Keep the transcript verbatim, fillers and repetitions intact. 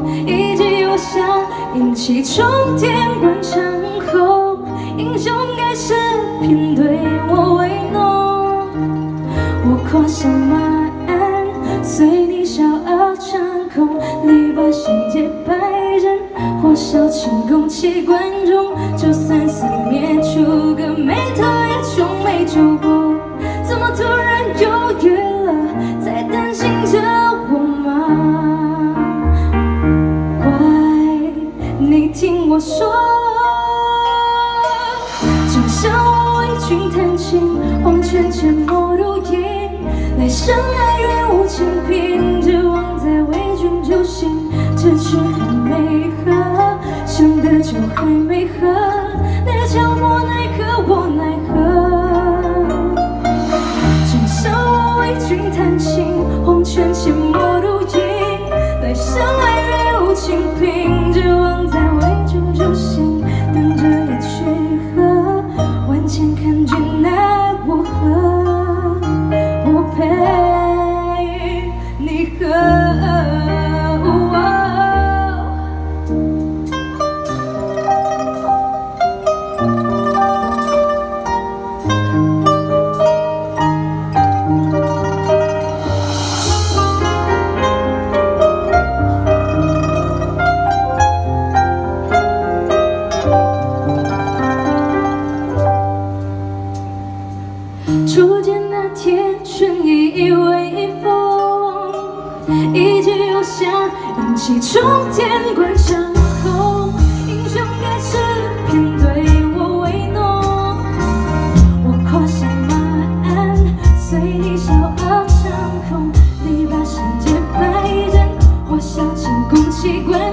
以及我想引起冲天关场后，英雄盖世偏对我为浓。我跨上马鞍，随你笑傲长空，力拔仙界百人，火烧清宫七关中。就算四面楚歌，眉头也从没皱过。怎么突然犹豫了，在担心着我吗？乖，你听我说，今生我为君弹琴，黄泉阡陌如影，来生爱愿无情，凭着望再为君就醒。这曲还没喝，想的酒还没喝，你的悄默奈何我奈何？今生我为君弹琴，黄泉阡陌如影，来生爱愿无情，凭着望再为君就醒。等着一曲和，万千看君奈我何？我陪你喝。初见那天，春意已微风，一句幽香引起冲天关场后，英雄盖世偏对我为浓。我跨上马鞍，随你笑傲长空，力拔仙界百人，火烧清宫七关。